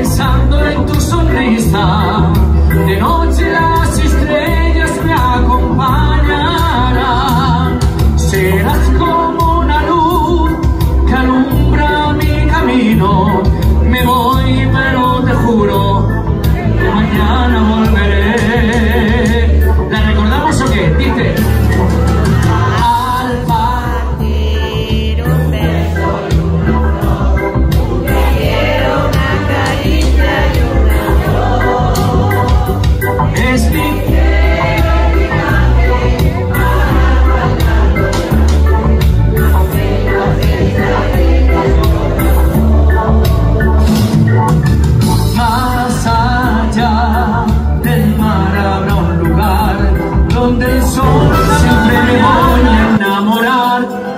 pensando en tu sonrisa. De noche las estrellas me acompañarán. Serás como una luz que alumbra mi camino. Me voy, pero te juro que mañana volveré. ¿La recordamos o qué? Dice: al partir un beso y un amor, te quiero una caricia y una flor. Es mi donde el sol siempre me voy a enamorar.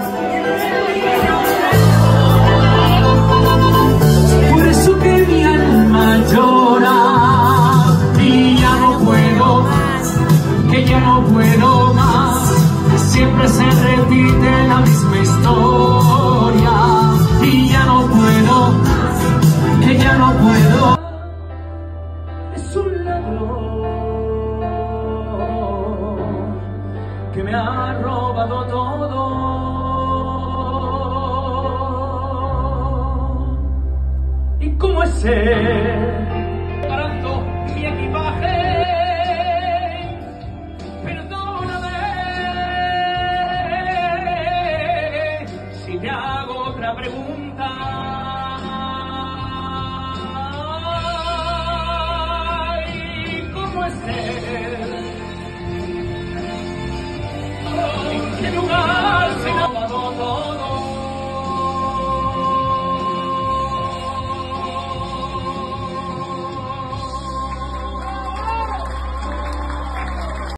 Por eso que mi alma llora y ya no puedo más, que ya no puedo más. Siempre se repite la misma historia y ya no puedo más, que ya no puedo. Es un ladrón que me ha robado todo. ¿Y cómo es él?